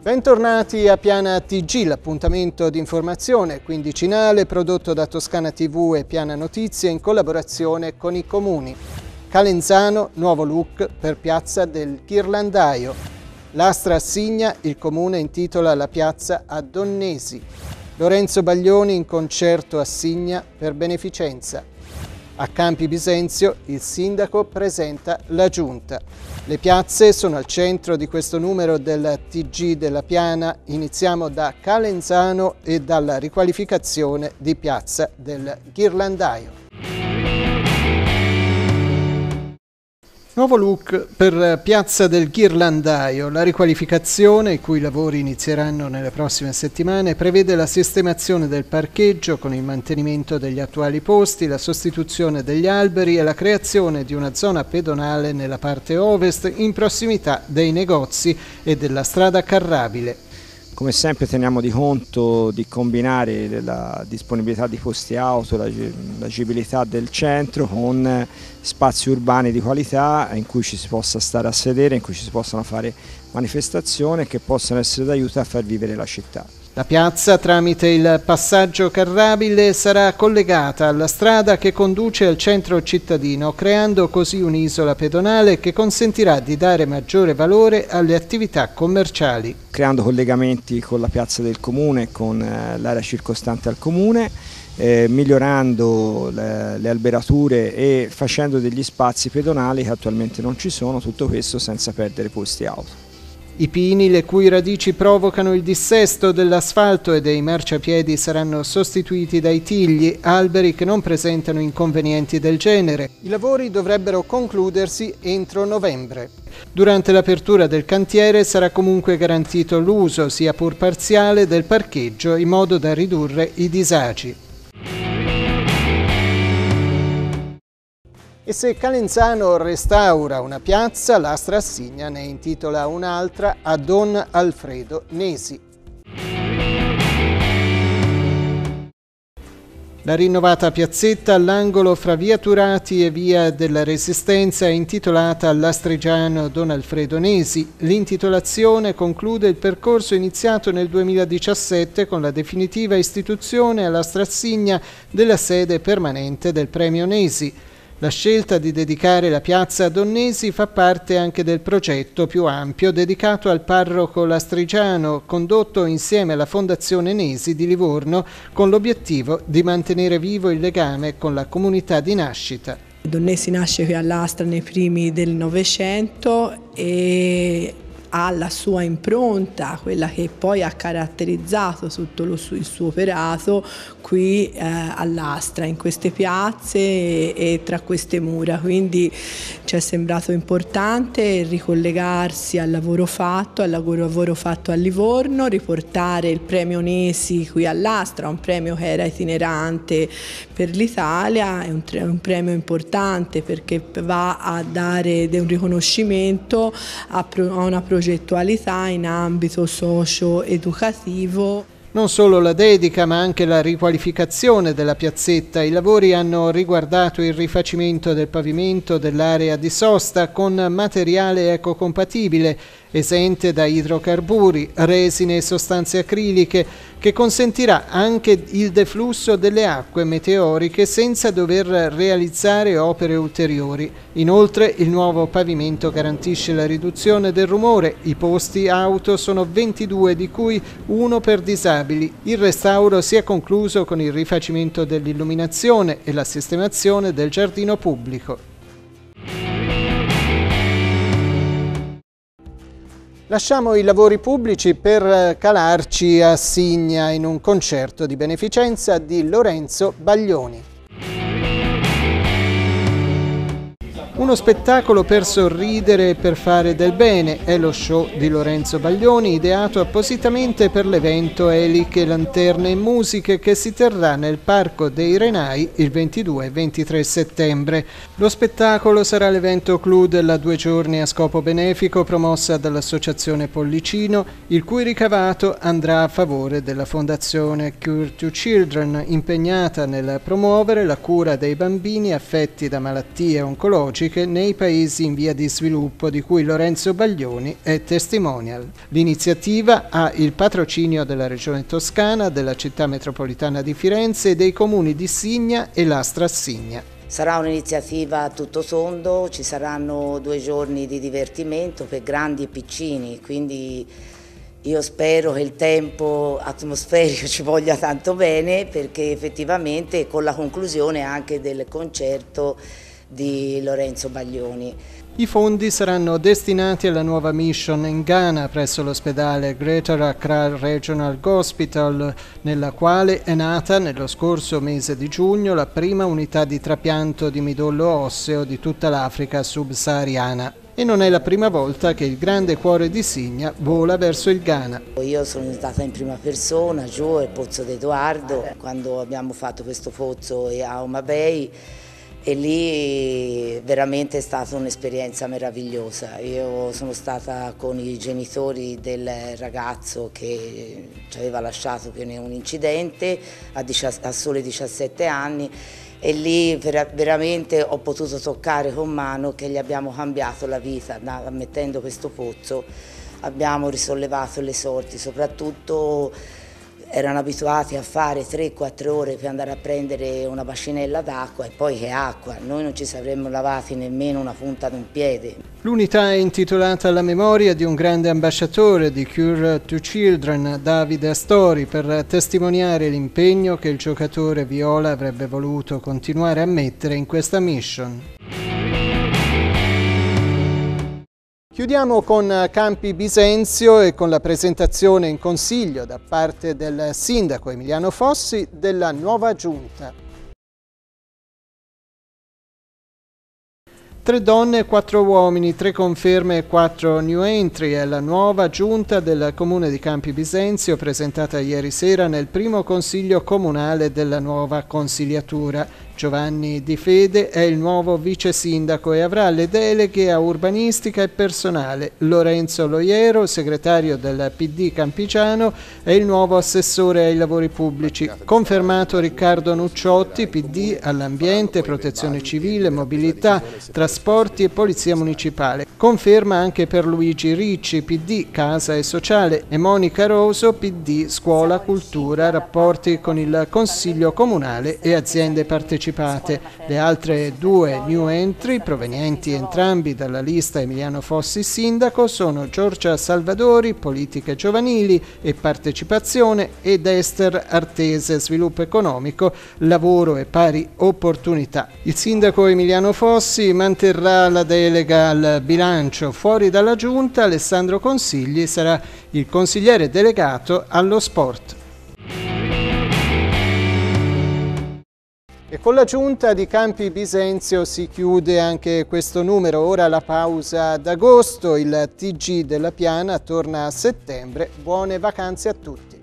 Bentornati a Piana TG, l'appuntamento di informazione quindicinale prodotto da Toscana TV e Piana Notizie in collaborazione con i comuni. Calenzano, nuovo look per Piazza del Ghirlandaio. L'Astra Assigna, il comune intitola la piazza a Donnesi. Lorenzo Baglioni in concerto a Signa per beneficenza. A Campi Bisenzio il sindaco presenta la giunta. Le piazze sono al centro di questo numero del TG della Piana. Iniziamo da Calenzano e dalla riqualificazione di Piazza del Ghirlandaio. Nuovo look per Piazza del Ghirlandaio. La riqualificazione, i cui lavori inizieranno nelle prossime settimane, prevede la sistemazione del parcheggio con il mantenimento degli attuali posti, la sostituzione degli alberi e la creazione di una zona pedonale nella parte ovest in prossimità dei negozi e della strada carrabile. Come sempre teniamo di conto di combinare la disponibilità di posti auto, l'agibilità del centro con spazi urbani di qualità in cui ci si possa stare a sedere, in cui ci si possano fare manifestazioni che possano essere d'aiuto a far vivere la città. La piazza, tramite il passaggio carrabile, sarà collegata alla strada che conduce al centro cittadino, creando così un'isola pedonale che consentirà di dare maggiore valore alle attività commerciali. Creando collegamenti con la piazza del comune, con l'area circostante al comune, migliorando le alberature e facendo degli spazi pedonali che attualmente non ci sono, tutto questo senza perdere posti auto. I pini, le cui radici provocano il dissesto dell'asfalto e dei marciapiedi, saranno sostituiti dai tigli, alberi che non presentano inconvenienti del genere. I lavori dovrebbero concludersi entro novembre. Durante l'apertura del cantiere sarà comunque garantito l'uso, sia pur parziale, del parcheggio in modo da ridurre i disagi. E se Calenzano restaura una piazza, l'Astra Assigna ne intitola un'altra a Don Alfredo Nesi. La rinnovata piazzetta all'angolo fra via Turati e via della Resistenza è intitolata all'astrigiano Don Alfredo Nesi. L'intitolazione conclude il percorso iniziato nel 2017 con la definitiva istituzione all'Astra Assigna della sede permanente del Premio Nesi. La scelta di dedicare la piazza a Donnesi fa parte anche del progetto più ampio dedicato al parroco lastrigiano, condotto insieme alla Fondazione Nesi di Livorno con l'obiettivo di mantenere vivo il legame con la comunità di nascita. Donnesi nasce qui all'Astra nei primi del Novecento e ha la sua impronta, quella che poi ha caratterizzato tutto il suo operato qui all'Astra, in queste piazze e tra queste mura, quindi ci è sembrato importante ricollegarsi al lavoro fatto a Livorno, riportare il premio Nesi qui all'Astra, un premio che era itinerante per l'Italia, è un premio importante perché va a dare un riconoscimento a una progettualità in ambito socio-educativo. Non solo la dedica ma anche la riqualificazione della piazzetta. I lavori hanno riguardato il rifacimento del pavimento dell'area di sosta con materiale ecocompatibile, esente da idrocarburi, resine e sostanze acriliche, che consentirà anche il deflusso delle acque meteoriche senza dover realizzare opere ulteriori. Inoltre il nuovo pavimento garantisce la riduzione del rumore. I posti auto sono 22, di cui uno per disabili. Il restauro si è concluso con il rifacimento dell'illuminazione e la sistemazione del giardino pubblico. Lasciamo i lavori pubblici per calarci a Signa in un concerto di beneficenza di Lorenzo Baglioni. Uno spettacolo per sorridere e per fare del bene è lo show di Lorenzo Baglioni, ideato appositamente per l'evento Eliche, Lanterne e Musiche che si terrà nel Parco dei Renai il 22 e 23 settembre. Lo spettacolo sarà l'evento clou della 2 giorni a scopo benefico promossa dall'Associazione Pollicino, il cui ricavato andrà a favore della Fondazione Cure to Children, impegnata nel promuovere la cura dei bambini affetti da malattie oncologiche anche nei paesi in via di sviluppo, di cui Lorenzo Baglioni è testimonial. L'iniziativa ha il patrocinio della Regione Toscana, della Città Metropolitana di Firenze e dei comuni di Signa e Lastra Signa. Sarà un'iniziativa a tutto tondo, ci saranno 2 giorni di divertimento per grandi e piccini, quindi io spero che il tempo atmosferico ci voglia tanto bene, perché effettivamente con la conclusione anche del concerto di Lorenzo Baglioni. I fondi saranno destinati alla nuova mission in Ghana presso l'ospedale Greater Accra Regional Hospital, nella quale è nata nello scorso mese di giugno la prima unità di trapianto di midollo osseo di tutta l'Africa subsahariana. E non è la prima volta che il grande cuore di Signa vola verso il Ghana. Io sono stata in prima persona giù al Pozzo d'Edoardo quando abbiamo fatto questo pozzo a Homa Bay, e lì veramente è stata un'esperienza meravigliosa. Io sono stata con i genitori del ragazzo che ci aveva lasciato per un incidente a soli 17 anni, e lì veramente ho potuto toccare con mano che gli abbiamo cambiato la vita. Mettendo questo pozzo abbiamo risollevato le sorti, soprattutto erano abituati a fare 3-4 ore per andare a prendere una bacinella d'acqua, e poi che acqua, noi non ci saremmo lavati nemmeno una punta di un piede. L'unità è intitolata alla memoria di un grande ambasciatore di Cure to Children, Davide Astori, per testimoniare l'impegno che il giocatore viola avrebbe voluto continuare a mettere in questa mission. Chiudiamo con Campi Bisenzio e con la presentazione in consiglio da parte del sindaco Emiliano Fossi della nuova giunta. 3 donne e 4 uomini, 3 conferme e 4 new entry è la nuova giunta del comune di Campi Bisenzio, presentata ieri sera nel primo consiglio comunale della nuova consigliatura. Giovanni Di Fede è il nuovo vice sindaco e avrà le deleghe a urbanistica e personale. Lorenzo Loiero, segretario del PD Campigiano, è il nuovo assessore ai lavori pubblici. Confermato Riccardo Nucciotti, PD all'ambiente, protezione civile, mobilità, trasporti e polizia municipale. Conferma anche per Luigi Ricci, PD Casa e Sociale, e Monica Roso, PD Scuola, Cultura, rapporti con il Consiglio Comunale e aziende partecipate. Le altre 2 new entry, provenienti entrambi dalla lista Emiliano Fossi sindaco, sono Giorgia Salvadori, politiche giovanili e partecipazione, ed Ester Artese, sviluppo economico, lavoro e pari opportunità. Il sindaco Emiliano Fossi manterrà la delega al bilancio. Fuori dalla giunta, Alessandro Consigli sarà il consigliere delegato allo sport. E con la giunta di Campi Bisenzio si chiude anche questo numero. Ora la pausa d'agosto, il TG della Piana torna a settembre. Buone vacanze a tutti.